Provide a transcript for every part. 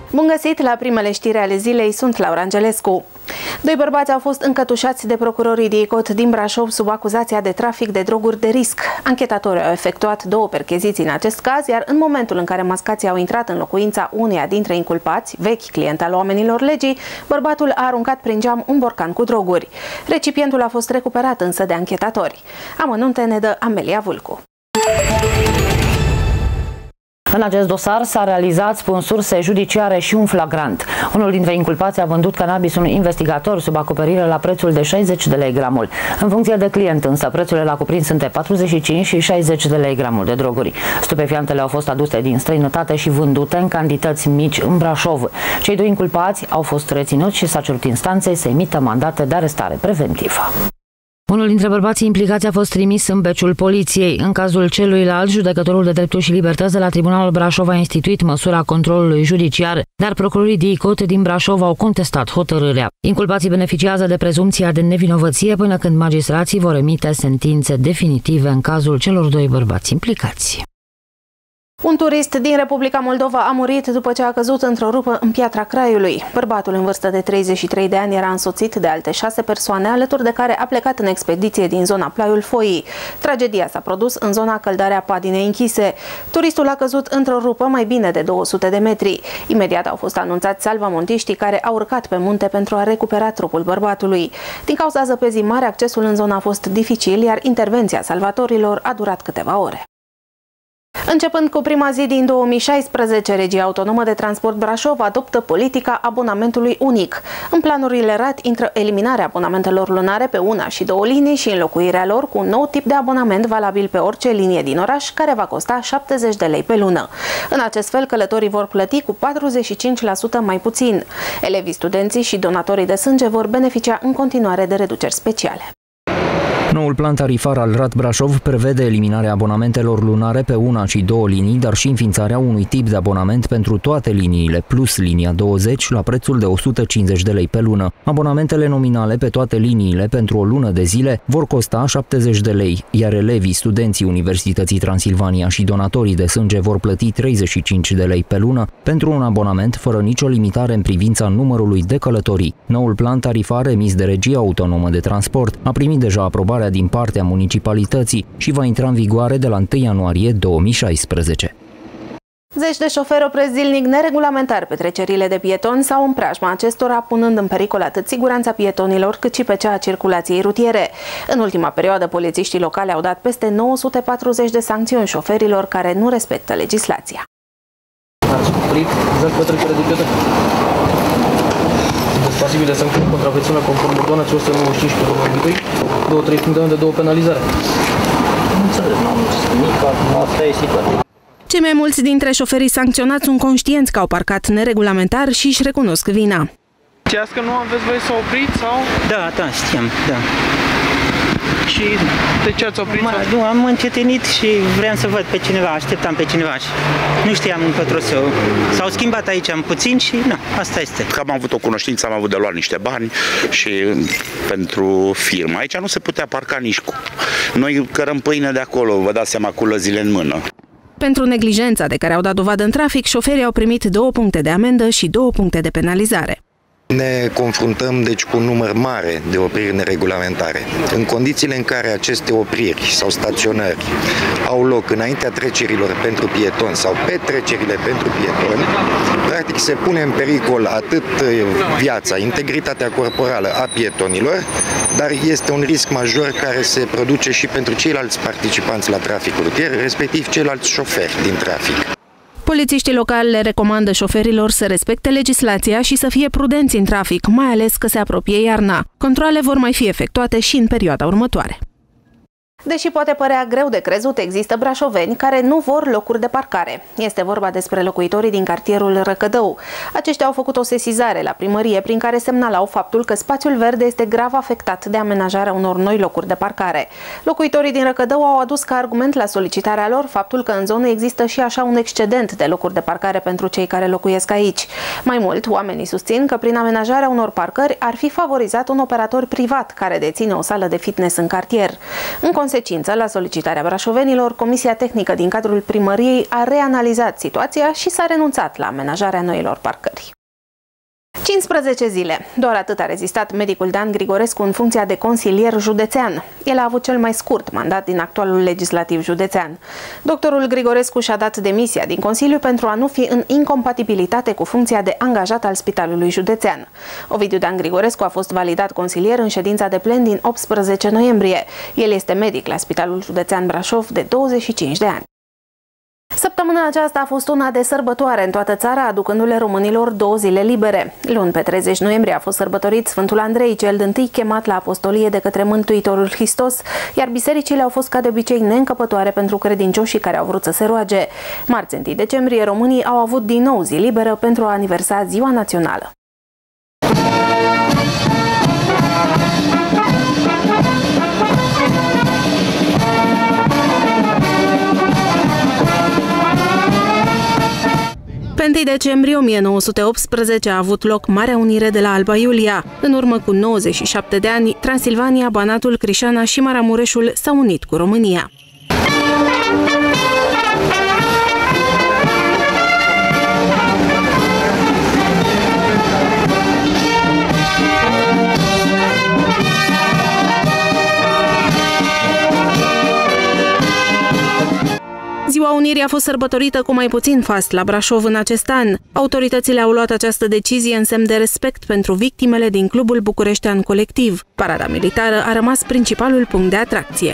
Bun găsit la primele știri ale zilei, sunt Laura Angelescu. Doi bărbați au fost încătușați de procurorii DICOT din Brașov sub acuzația de trafic de droguri de risc. Anchetatorii au efectuat 2 percheziții în acest caz, iar în momentul în care mascații au intrat în locuința uneia dintre inculpați, vechi client al oamenilor legii, bărbatul a aruncat prin geam un borcan cu droguri. Recipientul a fost recuperat însă de anchetatori. Amănunte ne dă Amelia Vulcu. În acest dosar s-a realizat, spun surse judiciare, și un flagrant. Unul dintre inculpați a vândut cannabis unui investigator sub acoperire la prețul de 60 de lei gramul. În funcție de client însă, prețurile la cuprins între 45 și 60 de lei gramul de droguri. Stupefiantele au fost aduse din străinătate și vândute în cantități mici în Brașov. Cei 2 inculpați au fost reținuți și s-a cerut instanței să emită mandate de arestare preventivă. Unul dintre bărbații implicați a fost trimis în beciul poliției. În cazul celuilalt, judecătorul de drepturi și libertăți de la Tribunalul Brașov a instituit măsura controlului judiciar, dar procurorii DICOT din Brașov au contestat hotărârea. Inculpații beneficiază de prezumția de nevinovăție până când magistrații vor emite sentințe definitive în cazul celor 2 bărbați implicați. Un turist din Republica Moldova a murit după ce a căzut într-o rupă în Piatra Craiului. Bărbatul în vârstă de 33 de ani era însoțit de alte 6 persoane, alături de care a plecat în expediție din zona Plaiul Foii. Tragedia s-a produs în zona Căldarea Padinei Închise. Turistul a căzut într-o rupă mai bine de 200 de metri. Imediat au fost anunțați salvamontiștii, care au urcat pe munte pentru a recupera trupul bărbatului. Din cauza zăpezii mari, accesul în zonă a fost dificil, iar intervenția salvatorilor a durat câteva ore. Începând cu prima zi din 2016, Regia Autonomă de Transport Brașov adoptă politica abonamentului unic. În planurile RAT intră eliminarea abonamentelor lunare pe 1 și 2 linii și înlocuirea lor cu un nou tip de abonament valabil pe orice linie din oraș, care va costa 70 de lei pe lună. În acest fel, călătorii vor plăti cu 45% mai puțin. Elevii, studenții și donatorii de sânge vor beneficia în continuare de reduceri speciale. Noul plan tarifar al RAT Brașov prevede eliminarea abonamentelor lunare pe 1 și 2 linii, dar și înființarea unui tip de abonament pentru toate liniile, plus linia 20, la prețul de 150 de lei pe lună. Abonamentele nominale pe toate liniile pentru o lună de zile vor costa 70 de lei, iar elevii, studenții Universității Transilvania și donatorii de sânge vor plăti 35 de lei pe lună pentru un abonament fără nicio limitare în privința numărului de călătorii. Noul plan tarifar emis de Regia Autonomă de Transport a primit deja aprobarea din partea municipalității și va intra în vigoare de la 1 ianuarie 2016. Zeci de șoferi opresc zilnic neregulamentar pe trecerile de pietoni sau în preajma acestora, punând în pericol atât siguranța pietonilor cât și pe cea a circulației rutiere. În ultima perioadă, polițiștii locali au dat peste 940 de sancțiuni șoferilor care nu respectă legislația. Ați oprit exact pe trecere de pietoni. Sunteți pasibili de sancțiuni contravenționale conform ordonanței 195 pe 2002, 2-3 puncte de 2 penalizare. Nu înțeleg, nu am nimic, asta e situația. Cei mai mulți dintre șoferii sancționați sunt conștienți că au parcat neregulamentar și își recunosc vina. Știați că nu aveți voie să opriți sau? Da, știam, da. Și de ce ați oprit? Nu, am încetinit și vreau să văd pe cineva, așteptam pe cineva și nu știam încotro să... S-au schimbat aici în puțin și na, asta este. Că am avut o cunoștință, am avut de luat niște bani și pentru firmă. Aici nu se putea parca nici cu... Noi cărăm pâine de acolo, vă dați seama, cu lăzile în mână. Pentru neglijența de care au dat dovadă în trafic, șoferii au primit 2 puncte de amendă și 2 puncte de penalizare. Ne confruntăm deci cu un număr mare de opriri neregulamentare. În condițiile în care aceste opriri sau staționări au loc înaintea trecerilor pentru pietoni sau pe trecerile pentru pietoni, practic se pune în pericol atât viața, integritatea corporală a pietonilor, dar este un risc major care se produce și pentru ceilalți participanți la traficul rutier, respectiv ceilalți șoferi din trafic. Polițiștii locali le recomandă șoferilor să respecte legislația și să fie prudenți în trafic, mai ales că se apropie iarna. Controale vor mai fi efectuate și în perioada următoare. Deși poate părea greu de crezut, există brașoveni care nu vor locuri de parcare. Este vorba despre locuitorii din cartierul Răcădău. Aceștia au făcut o sesizare la primărie prin care semnalau faptul că spațiul verde este grav afectat de amenajarea unor noi locuri de parcare. Locuitorii din Răcădău au adus ca argument la solicitarea lor faptul că în zonă există și așa un excedent de locuri de parcare pentru cei care locuiesc aici. Mai mult, oamenii susțin că prin amenajarea unor parcări ar fi favorizat un operator privat care deține o sală de fitness în cartier. În consecință, consecință, la solicitarea brașovenilor, Comisia Tehnică din cadrul primăriei a reanalizat situația și s-a renunțat la amenajarea noilor parcări. 15 zile. Doar atât a rezistat medicul Dan Grigorescu în funcția de consilier județean. El a avut cel mai scurt mandat din actualul legislativ județean. Doctorul Grigorescu și-a dat demisia din Consiliu pentru a nu fi în incompatibilitate cu funcția de angajat al Spitalului Județean. Ovidiu Dan Grigorescu a fost validat consilier în ședința de plen din 18 noiembrie. El este medic la Spitalul Județean Brașov de 25 de ani. Săptămâna aceasta a fost una de sărbătoare în toată țara, aducându-le românilor 2 zile libere. Luni, pe 30 noiembrie, a fost sărbătorit Sfântul Andrei, cel d-întâi chemat la apostolie de către Mântuitorul Hristos, iar bisericile au fost ca de obicei neîncăpătoare pentru credincioșii care au vrut să se roage. Marți, 1 decembrie, românii au avut din nou zi liberă pentru a aniversa Ziua Națională. Pe 1 decembrie 1918 a avut loc Marea Unire de la Alba Iulia. În urmă cu 97 de ani, Transilvania, Banatul, Crișana și Maramureșul s-au unit cu România. Ziua Unirii a fost sărbătorită cu mai puțin fast la Brașov în acest an. Autoritățile au luat această decizie în semn de respect pentru victimele din Clubul Bucureștean Colectiv. Parada militară a rămas principalul punct de atracție.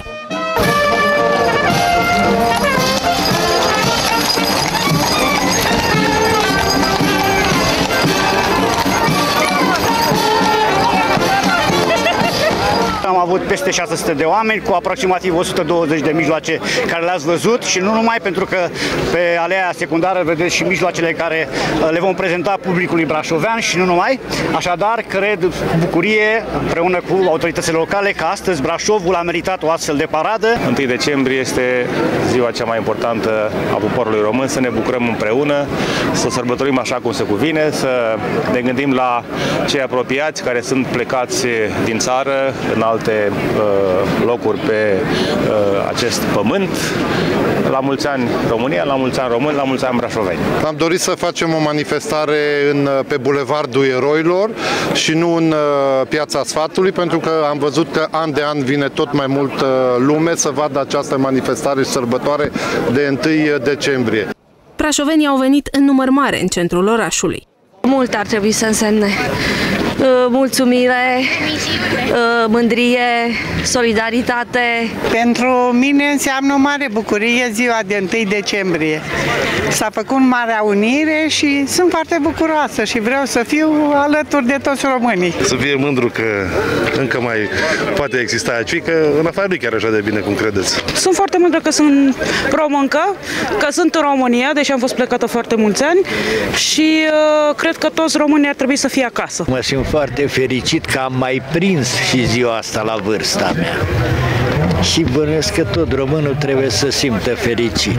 Am avut peste 600 de oameni cu aproximativ 120 de mijloace care le-ați văzut și nu numai, pentru că pe aleea secundară vedeți și mijloacele care le vom prezenta publicului brașovean și nu numai. Așadar, cred bucurie împreună cu autoritățile locale că astăzi Brașovul a meritat o astfel de paradă. 1 decembrie este ziua cea mai importantă a poporului român, să ne bucurăm împreună, să sărbătorim așa cum se cuvine, să ne gândim la cei apropiați care sunt plecați din țară în alte locuri pe acest pământ. La mulți ani România, la mulți ani români, la mulți ani brașoveni. Am dorit să facem o manifestare pe Bulevardul Eroilor și nu în Piața Sfatului, pentru că am văzut că an de an vine tot mai mult lume să vadă această manifestare și sărbătoare de 1 decembrie. Brașovenii au venit în număr mare în centrul orașului. Mult ar trebui să însemne. Mulțumire, mândrie, solidaritate. Pentru mine înseamnă o mare bucurie ziua de 1 decembrie. S-a făcut Marea Unire și sunt foarte bucuroasă și vreau să fiu alături de toți românii. Să fie mândru că încă mai poate exista aici, că în afară nu e chiar așa de bine cum credeți. Sunt foarte mândră că sunt româncă, că sunt în România, deși am fost plecată foarte mulți ani și cred că toți românii ar trebui să fie acasă. Mă simt foarte fericit că am mai prins și ziua asta la vârsta mea. Și bănuiesc că tot românul trebuie să simtă fericit.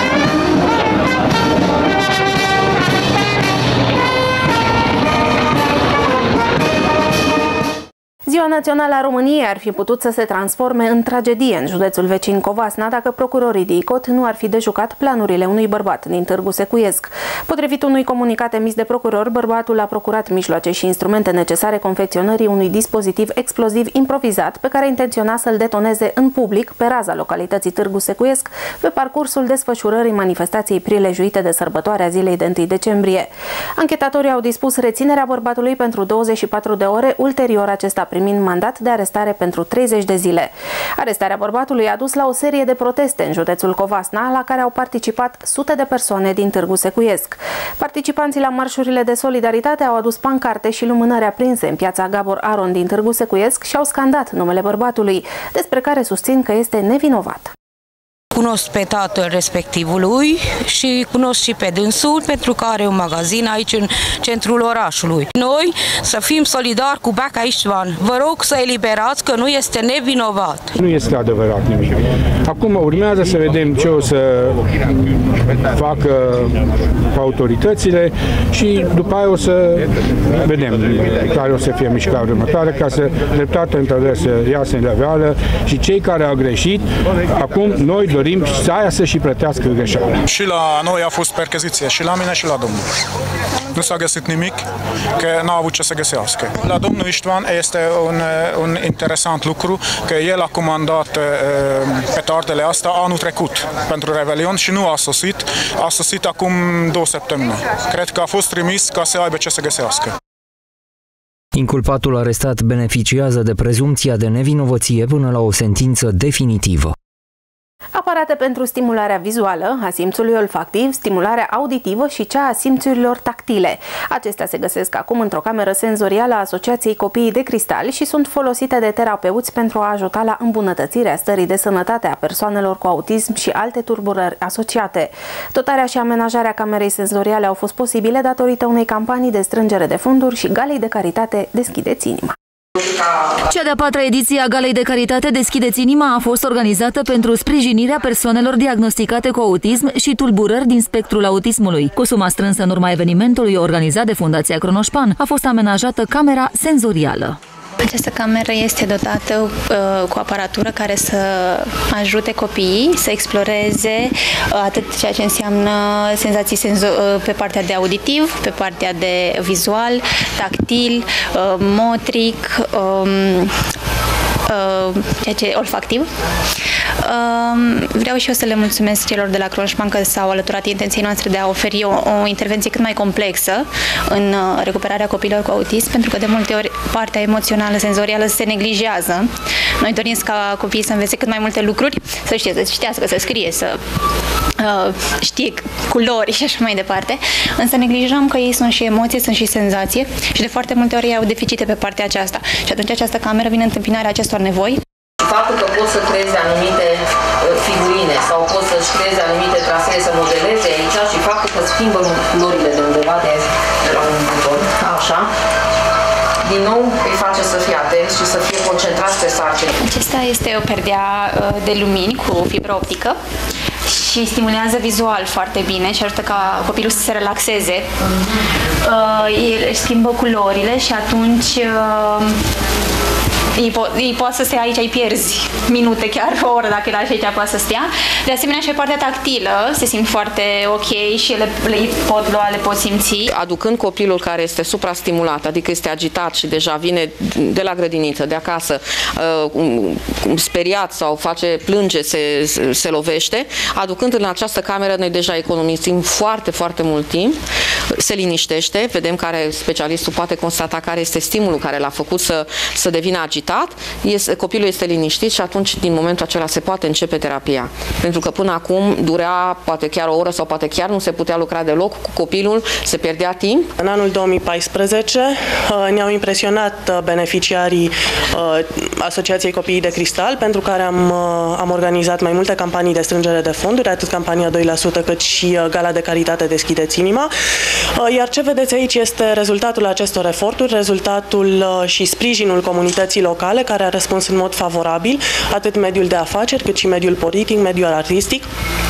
Ziua Națională a României ar fi putut să se transforme în tragedie în județul vecin Covasna dacă procurorii de ICOT nu ar fi dejucat planurile unui bărbat din Târgu Secuiesc. Potrivit unui comunicat emis de procuror, bărbatul a procurat mijloace și instrumente necesare confecționării unui dispozitiv exploziv improvizat pe care intenționa să-l detoneze în public pe raza localității Târgu Secuiesc pe parcursul desfășurării manifestației prilejuite de sărbătoarea zilei de 1 decembrie. Anchetatorii au dispus reținerea bărbatului pentru 24 de ore, ulterior acesta primind mandat de arestare pentru 30 de zile. Arestarea bărbatului a dus la o serie de proteste în județul Covasna, la care au participat sute de persoane din Târgu Secuiesc. Participanții la marșurile de solidaritate au adus pancarte și lumânări aprinse în piața Gabor Aron din Târgu Secuiesc și au scandat numele bărbatului, despre care susțin că este nevinovat. cunosc pe tatăl respectivului și cunosc și pe dânsul pentru că are un magazin aici în centrul orașului. Noi să fim solidari cu Baca Istvan. Vă rog să eliberați că nu este nevinovat. Nu este adevărat nimic. Acum urmează să vedem ce o să facă autoritățile și după aia o să vedem care o să fie mișcarea următoare ca să dreptatea într-adevăr să iasă în leveală și cei care au greșit, acum noi dorim să aia să și plătească greșeala. Și la noi a fost percheziție, și la mine și la domnul. Nu s-a găsit nimic, că n-a avut ce să găsească. La domnul Istvan este un interesant lucru, că el a comandat petardele astea anul trecut pentru Revelion și nu a sosit. A sosit acum 2 săptămâni. Cred că a fost trimis ca să aibă ce să găsească. Inculpatul arestat beneficiază de prezumția de nevinovăție până la o sentință definitivă. Aparate pentru stimularea vizuală, a simțului olfactiv, stimularea auditivă și cea a simțurilor tactile. Acestea se găsesc acum într-o cameră senzorială a Asociației Copiii de Cristal și sunt folosite de terapeuți pentru a ajuta la îmbunătățirea stării de sănătate a persoanelor cu autism și alte tulburări asociate. Dotarea și amenajarea camerei senzoriale au fost posibile datorită unei campanii de strângere de fonduri și galei de caritate Deschideți Inima. Cea de-a 4-a ediție a Galei de Caritate Deschideți Inima a fost organizată pentru sprijinirea persoanelor diagnosticate cu autism și tulburări din spectrul autismului. Cu suma strânsă în urma evenimentului organizat de Fundația Cronoșpan, a fost amenajată camera senzorială. Această cameră este dotată cu aparatură care să ajute copiii să exploreze atât ceea ce înseamnă senzații pe partea de auditiv, pe partea de vizual, tactil, motric, ceea ce olfactiv. Vreau și eu să le mulțumesc celor de la Cronoșpan că s-au alăturat intenției noastre de a oferi o intervenție cât mai complexă în recuperarea copiilor cu autism, pentru că de multe ori partea emoțională, senzorială se neglijează. Noi dorim ca copiii să învețe cât mai multe lucruri, să știe, să citească, să scrie, să știe culori și așa mai departe, însă neglijăm că ei sunt și emoție, sunt și senzație și de foarte multe ori ei au deficite pe partea aceasta și atunci această cameră vine în întâmpinarea acestor nevoi. Faptul că poți să creezi anumite figurine sau poți să-și creezi anumite trasee, să modeleze aici și faptul că schimbă culorile de undeva de la un buton, așa, din nou îi face să fie atenți și să fie concentrați pe sarcină. Acesta este o perdea de lumini cu fibră optică și stimulează vizual foarte bine și ajută ca copilul să se relaxeze. Își schimbă culorile și atunci ei poate să stea aici, îi pierzi minute, chiar o oră dacă îi lași aici, poate să stea. De asemenea și pe partea tactilă se simt foarte ok și le pot lua, le pot simți. Aducând copilul care este suprastimulat, adică este agitat și deja vine de la grădiniță, de acasă, speriat sau plânge, se lovește, aducând în această cameră noi deja economisim foarte, foarte mult timp, se liniștește, vedem care specialistul poate constata care este stimulul care l-a făcut să devină agitat, copilul este liniștit și atunci din momentul acela se poate începe terapia. Pentru că până acum durea poate chiar o oră sau poate chiar nu se putea lucra deloc cu copilul, se pierdea timp. În anul 2014 ne-au impresionat beneficiarii Asociației Copiii de Cristal, pentru care am organizat mai multe campanii de strângere de fonduri, atât campania 2% cât și Gala de Caritate Deschideți Inima. Iar ce vedeți aici este rezultatul acestor eforturi, rezultatul și sprijinul comunității locale, care a răspuns în mod favorabil, atât mediul de afaceri, cât și mediul politic, mediul artistic.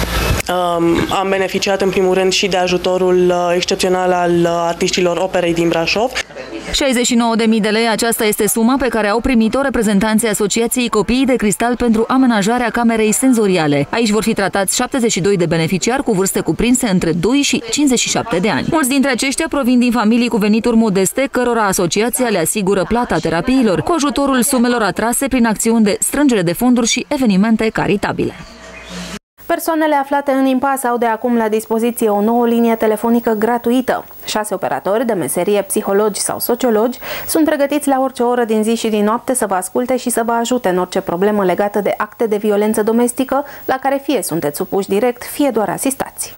Am beneficiat în primul rând și de ajutorul excepțional al artiștilor operei din Brașov. 69.000 de lei, aceasta este suma pe care au primit-o reprezentanții Asociației Copiii de Cristal pentru amenajarea camerei senzoriale. Aici vor fi tratați 72 de beneficiari cu vârste cuprinse între 2 și 57 de ani. Mulți dintre aceștia provin din familii cu venituri modeste, cărora asociația le asigură plata terapiilor, cu ajutorul sumelor atrase prin acțiuni de strângere de fonduri și evenimente caritabile. Persoanele aflate în impas au de acum la dispoziție o nouă linie telefonică gratuită. 6 operatori de meserie, psihologi sau sociologi, sunt pregătiți la orice oră din zi și din noapte să vă asculte și să vă ajute în orice problemă legată de acte de violență domestică, la care fie sunteți supuși direct, fie doar asistați.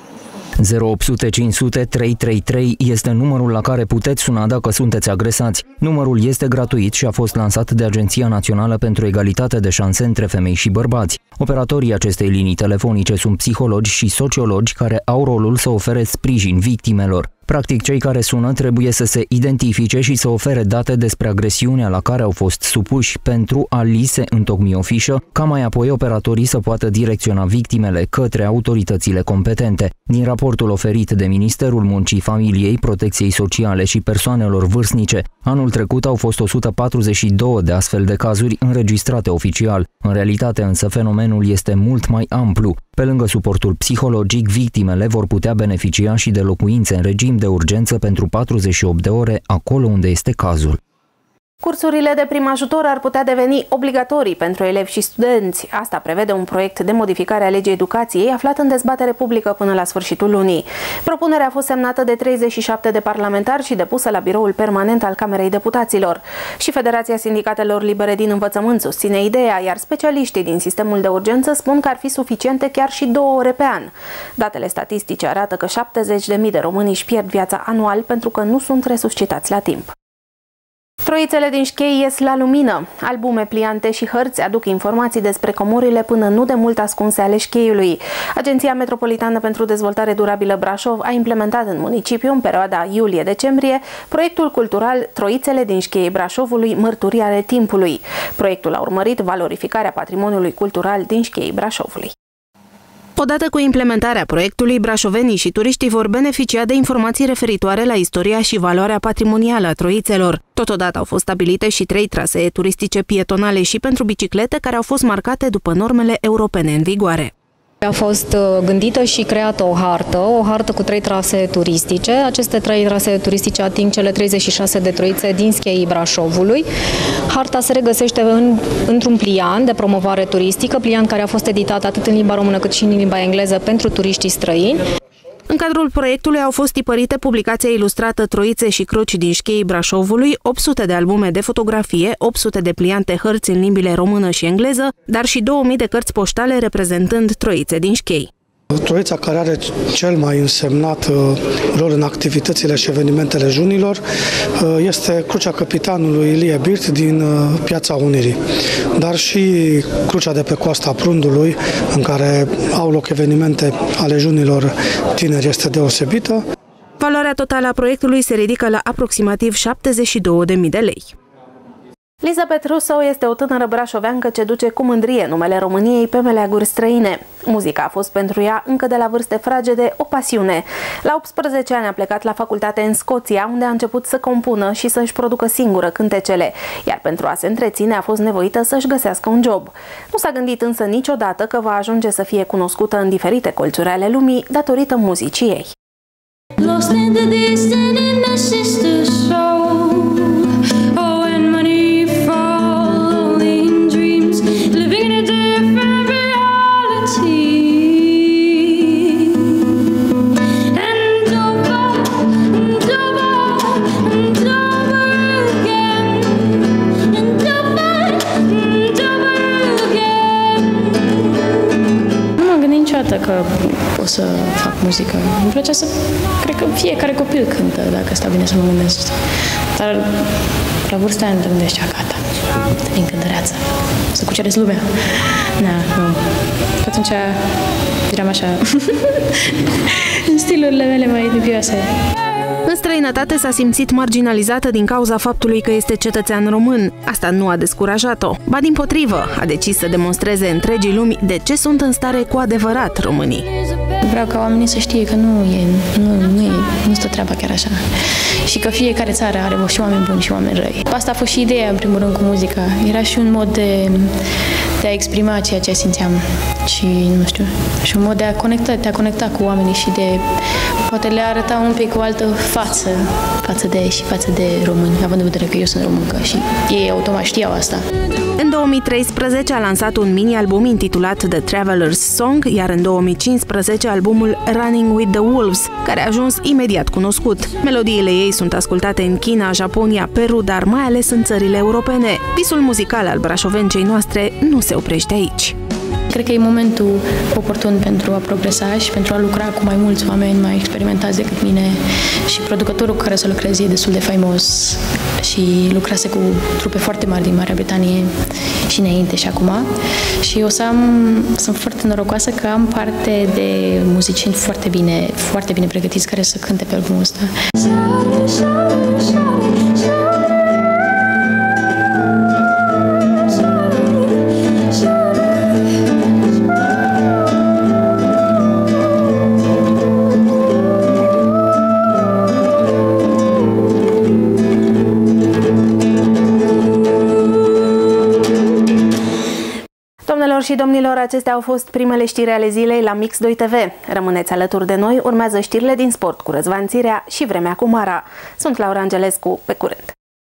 0800 500 333 este numărul la care puteți suna dacă sunteți agresați. Numărul este gratuit și a fost lansat de Agenția Națională pentru Egalitate de Șanse între Femei și Bărbați. Operatorii acestei linii telefonice sunt psihologi și sociologi care au rolul să ofere sprijin victimelor. Practic, cei care sună trebuie să se identifice și să ofere date despre agresiunea la care au fost supuși pentru a li se întocmi o fișă, ca mai apoi operatorii să poată direcționa victimele către autoritățile competente. Din raportul oferit de Ministerul Muncii, Familiei, Protecției Sociale și Persoanelor Vârstnice, anul trecut au fost 142 de astfel de cazuri înregistrate oficial. În realitate însă fenomenul este mult mai amplu. Pe lângă suportul psihologic, victimele vor putea beneficia și de locuințe în regim de urgență pentru 48 de ore, acolo unde este cazul. Cursurile de prim ajutor ar putea deveni obligatorii pentru elevi și studenți. Asta prevede un proiect de modificare a legii educației aflat în dezbatere publică până la sfârșitul lunii. Propunerea a fost semnată de 37 de parlamentari și depusă la biroul permanent al Camerei Deputaților. Și Federația Sindicatelor Libere din Învățământ susține ideea, iar specialiștii din sistemul de urgență spun că ar fi suficiente chiar și 2 ore pe an. Datele statistice arată că 70.000 de români își pierd viața anual pentru că nu sunt resuscitați la timp. Troițele din Șchei ies la lumină. Albume, pliante și hărți aduc informații despre comorile până nu de mult ascunse ale Șcheiului. Agenția Metropolitană pentru Dezvoltare Durabilă Brașov a implementat în municipiu, în perioada iulie-decembrie, proiectul cultural Troițele din Șchei Brașovului, mărturii ale timpului. Proiectul a urmărit valorificarea patrimoniului cultural din Șchei Brașovului. Odată cu implementarea proiectului, brașovenii și turiștii vor beneficia de informații referitoare la istoria și valoarea patrimonială a Troițelor. Totodată au fost stabilite și 3 trasee turistice pietonale și pentru biciclete care au fost marcate după normele europene în vigoare. A fost gândită și creată o hartă cu 3 trasee turistice. Aceste 3 trasee turistice ating cele 36 de troițe din Scheii Brașovului. Harta se regăsește într-un pliant de promovare turistică, pliant care a fost editat atât în limba română cât și în limba engleză pentru turiștii străini. În cadrul proiectului au fost tipărite publicația ilustrată Troițe și cruci din Șcheii Brașovului, 800 de albume de fotografie, 800 de pliante hărți în limbile română și engleză, dar și 2000 de cărți poștale reprezentând Troițe din Șchei. Troița care are cel mai însemnat rol în activitățile și evenimentele junilor este Crucea Capitanului Ilie Birt din Piața Unirii, dar și Crucea de pe Coasta Prundului, în care au loc evenimente ale junilor tineri, este deosebită. Valoarea totală a proiectului se ridică la aproximativ 72.000 de lei. Liza Petruso este o tânără brașoveancă ce duce cu mândrie numele României pe meleaguri străine. Muzica a fost pentru ea, încă de la vârste fragede, o pasiune. La 18 ani a plecat la facultate în Scoția, unde a început să compună și să-și producă singură cântecele, iar pentru a se întreține a fost nevoită să-și găsească un job. Nu s-a gândit însă niciodată că va ajunge să fie cunoscută în diferite colțuri ale lumii datorită muzicii ei. Lost in the distance in my sister's soul. Oh, and money fall in dreams, living in a different reality. And over again, and over again. Nu m-am gândit niciodată că o să fac muzică. Îmi plăcea să... Cred că fiecare copil cântă, dacă stau bine să mă gândesc. Dar la vârsta aia îmi gândește, gata, devin cântăreață, să cuceresc lumea. Nu. Atunci eram așa, în stilurile mele mai dubioase. În străinătate s-a simțit marginalizată din cauza faptului că este cetățean român. Asta nu a descurajat-o, ba dimpotrivă, a decis să demonstreze întregii lumi de ce sunt în stare cu adevărat românii. Vreau ca oamenii să știe că nu stă treaba chiar așa. Și că fiecare țară are și oameni buni și oameni răi. Asta a fost și ideea, în primul rând, cu muzica. Era și un mod de a exprima ceea ce simțeam. Și, nu știu, și un mod de a conecta cu oamenii și de poate le arăta un pic o altă față față de români, având în vedere că eu sunt româncă și ei automat știau asta. În 2013 a lansat un mini-album intitulat The Traveler's Song, iar în 2015 albumul Running with the Wolves, care a ajuns imediat cunoscut. Melodiile ei sunt ascultate în China, Japonia, Peru, dar mai ales în țările europene. Visul muzical al brașovencei noastre nu se oprește aici. cred că e momentul oportun pentru a progresa și pentru a lucra cu mai mulți oameni mai experimentați decât mine și producătorul cu care să lucrez e destul de faimos și lucrase cu trupe foarte mari din Marea Britanie și înainte și acum și sunt foarte norocoasă că am parte de muzicieni foarte bine pregătiți care să cânte pe albumul ăsta. Doamnelor și domnilor, acestea au fost primele știri ale zilei la Mix 2 TV. Rămâneți alături de noi, urmează știrile din sport cu Răzvan Țirea și Vremea cu Mara. Sunt Laura Angelescu, pe curând!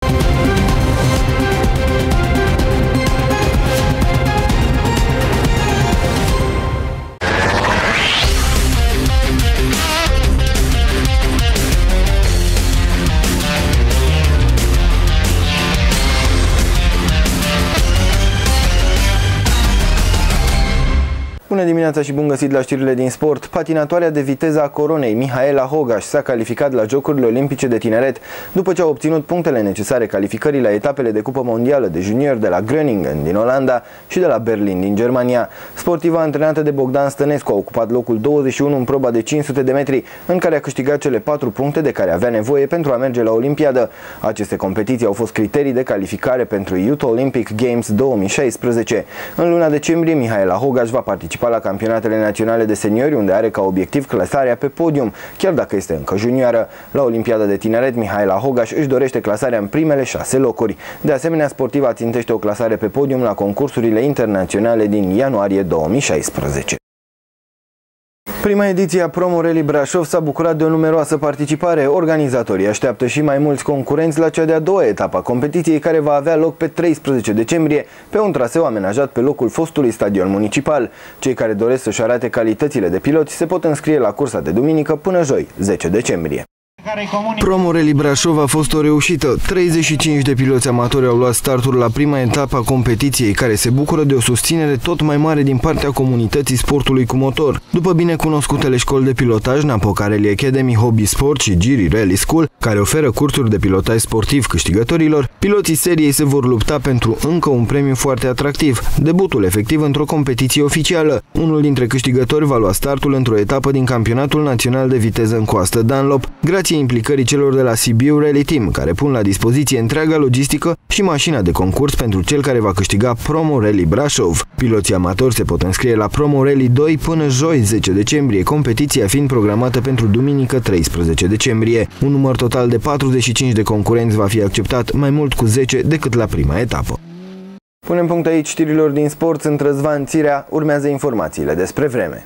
Bună dimineața și bun găsit la știrile din sport. Patinatoarea de viteză a Coronei, Mihaela Hogaș, s-a calificat la Jocurile Olimpice de Tineret după ce a obținut punctele necesare calificării la etapele de Cupă Mondială de Junior de la Groningen din Olanda și de la Berlin din Germania. Sportiva antrenată de Bogdan Stănescu a ocupat locul 21 în proba de 500 de metri, în care a câștigat cele 4 puncte de care avea nevoie pentru a merge la Olimpiadă. Aceste competiții au fost criterii de calificare pentru Youth Olympic Games 2016. În luna decembrie, Mihaela Hogaș va participa la campionatele naționale de seniori, unde are ca obiectiv clasarea pe podium, chiar dacă este încă junioară. La Olimpiada de Tineret, Mihaela Hogaș își dorește clasarea în primele 6 locuri. De asemenea, sportiva țintește o clasare pe podium la concursurile internaționale din ianuarie 2016. Prima ediție a Promo Rally Brașov s-a bucurat de o numeroasă participare. Organizatorii așteaptă și mai mulți concurenți la cea de-a doua etapă a competiției, care va avea loc pe 13 decembrie pe un traseu amenajat pe locul fostului stadion municipal. Cei care doresc să-și arate calitățile de piloți se pot înscrie la cursa de duminică până joi, 10 decembrie. Promo Rally Brașov a fost o reușită. 35 de piloți amatori au luat startul la prima etapă a competiției, care se bucură de o susținere tot mai mare din partea comunității sportului cu motor. După binecunoscutele școli de pilotaj, Napoca Rally Academy, Hobby Sport și Giri Rally School, care oferă cursuri de pilotaj sportiv câștigătorilor, piloții seriei se vor lupta pentru încă un premiu foarte atractiv, debutul efectiv într-o competiție oficială. Unul dintre câștigători va lua startul într-o etapă din Campionatul Național de Viteză în coastă Dunlop, grație implicării celor de la Sibiu Rally Team, care pun la dispoziție întreaga logistică și mașina de concurs pentru cel care va câștiga Promo Rally Brașov. Piloții amatori se pot înscrie la Promo Rally 2 până joi, 10 decembrie, competiția fiind programată pentru duminică, 13 decembrie. Un număr total de 45 de concurenți va fi acceptat, mai mult cu 10 decât la prima etapă. Punem punct aici știrilor din sport. Sunt Răzvan Țirea, urmează informațiile despre vreme.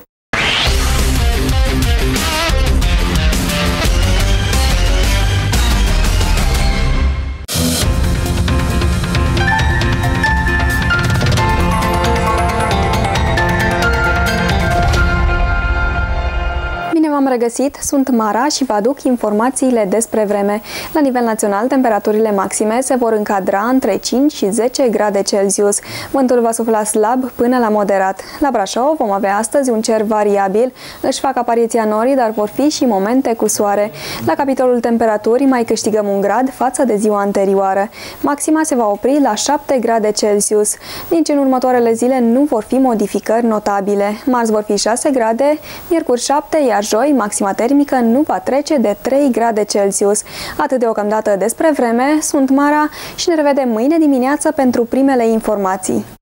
V-am regăsit, sunt Mara și vă aduc informațiile despre vreme. La nivel național, temperaturile maxime se vor încadra între 5 și 10 grade Celsius. Vântul va sufla slab până la moderat. La Brașov vom avea astăzi un cer variabil. Își fac apariția norii, dar vor fi și momente cu soare. La capitolul temperaturi mai câștigăm un grad față de ziua anterioară. Maxima se va opri la 7 grade Celsius. Nici în următoarele zile nu vor fi modificări notabile. Marți vor fi 6 grade, miercuri 7, iar joi maxima termică nu va trece de 3 grade Celsius. Atât deocamdată despre vreme, sunt Mara și ne revedem mâine dimineață pentru primele informații.